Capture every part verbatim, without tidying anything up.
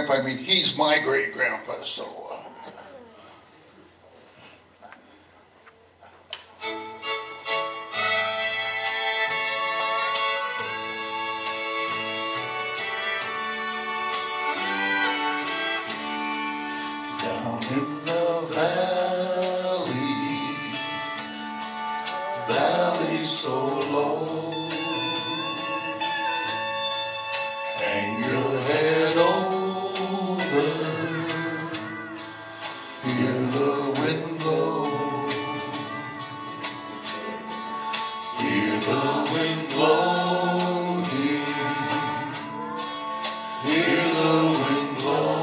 great-grandpa, I mean, he's my great-grandpa, so... Uh, down in the valley, valley so low, hang your head over, hear the wind blow, hear the wind blow, dear, hear the wind blow.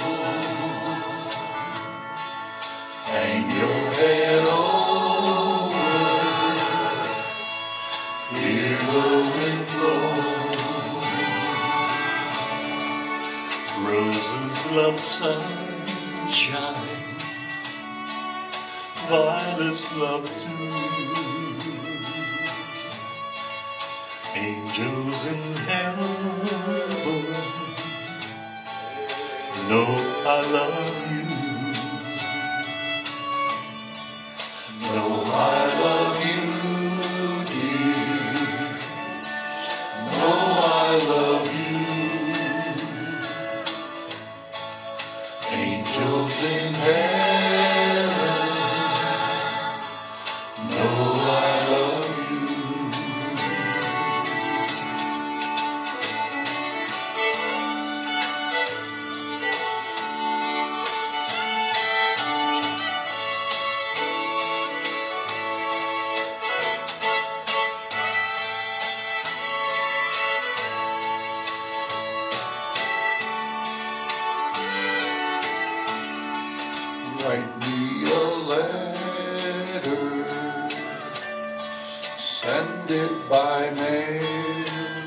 Hang your head over, hear the wind blow. Roses love sunshine, violets love dew. Angels in heaven know I love you. No, I love you, dear. No, I love you. Angels in heaven know I love you. Write me a letter, send it by mail,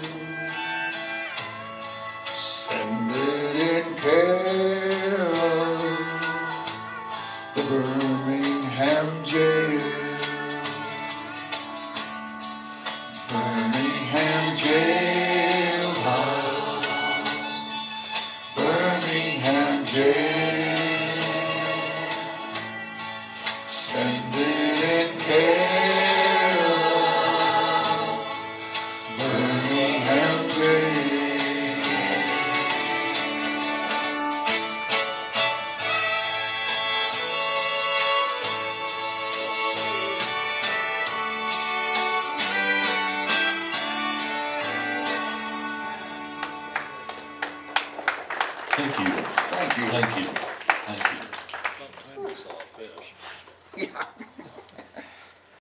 send it in care of the Birmingham jail, Birmingham jailhouse, Birmingham jail. Send it in care of Birmingham jail. Thank you. Thank you. Thank you. Thank you. I saw a fish. Yeah.